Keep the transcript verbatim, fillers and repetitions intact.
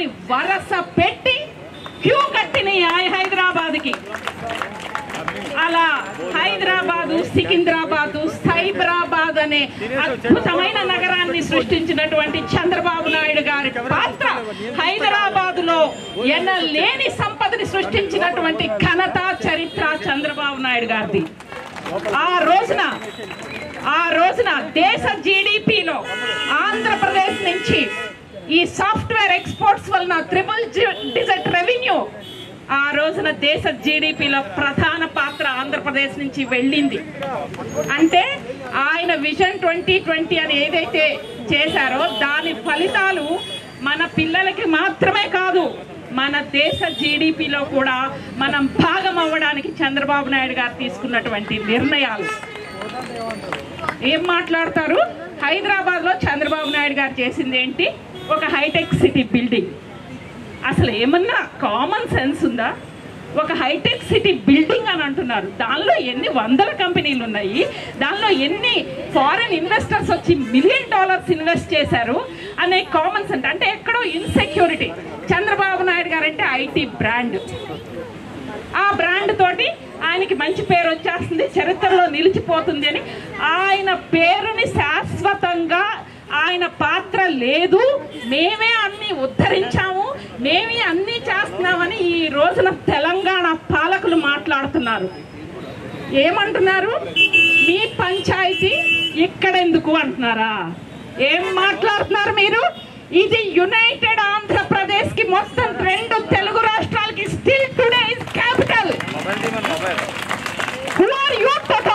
అని వరస పెట్టి క్యూ కట్టినాయి హైదరాబాద్కి. అలా హైదరాబాదు, సికింద్రాబాదు, సైబరాబాద్ అనే అద్భుతమైన నగరాన్ని సృష్టించినటువంటి చంద్రబాబు నాయుడు గారి పాత్ర, హైదరాబాద్ లో ఎనలేని సంపదని సృష్టించినటువంటి ఘనత, చరిత్ర చంద్రబాబు నాయుడు గారిది. ఆ రోజున ఆ రోజున దేశ జీడిపిలో ఆంధ్రప్రదేశ్ నుంచి ఈ సాఫ్ట్వేర్ ఎక్స్పోర్ట్స్ వలన ట్రిపుల్ డిజిట్ రెవెన్యూ ఆ రోజున దేశ జీడిపిలో ప్రధాన పాత్ర ఆంధ్రప్రదేశ్ నుంచి వెళ్ళింది. అంటే ఆయన విజన్ ట్వంటీ ట్వంటీ అని ఏదైతే చేశారో దాని ఫలితాలు మన పిల్లలకి మాత్రమే కాదు, మన దేశ జీడిపిలో కూడా మనం భాగం అవ్వడానికి చంద్రబాబు నాయుడు గారు తీసుకున్నటువంటి నిర్ణయాలు. ఏం మాట్లాడతారు? హైదరాబాద్ లో చంద్రబాబు నాయుడు గారు చేసింది ఏంటి? ఒక హైటెక్ సిటీ బిల్డింగ్. అసలు ఏమన్నా కామన్ సెన్స్ ఉందా? ఒక హైటెక్ సిటీ బిల్డింగ్ అని అంటున్నారు. దానిలో ఎన్ని వందల కంపెనీలు ఉన్నాయి, దానిలో ఎన్ని ఫారెన్ ఇన్వెస్టర్స్ వచ్చి మిలియన్ డాలర్స్ ఇన్వెస్ట్ చేశారు అనే కామన్ సెన్స్. అంటే ఎక్కడో ఇన్సెక్యూరిటీ. చంద్రబాబు నాయుడు గారు అంటే ఐటీ బ్రాండ్. ఆ బ్రాండ్ తోటి ఆయనకి మంచి పేరు వచ్చేస్తుంది, చరిత్రలో నిలిచిపోతుంది అని ఆయన పేరుని శాశ్వతంగా ఆయన పాత్ర లేదు, మేమే అన్ని ఉద్ధరించాము, మేమే అన్ని చేస్తున్నామని ఈ రోజున తెలంగాణ పాలకులు మాట్లాడుతున్నారు. ఏమంటున్నారు? మీ పంచాయతీ ఇక్కడెందుకు అంటున్నారా? ఏం మాట్లాడుతున్నారు మీరు? ఇది యునైటెడ్ ఆంధ్రప్రదేశ్ కి మొత్తం రెండు తెలుగు రాష్ట్రాలకి still today is capital. Who are you to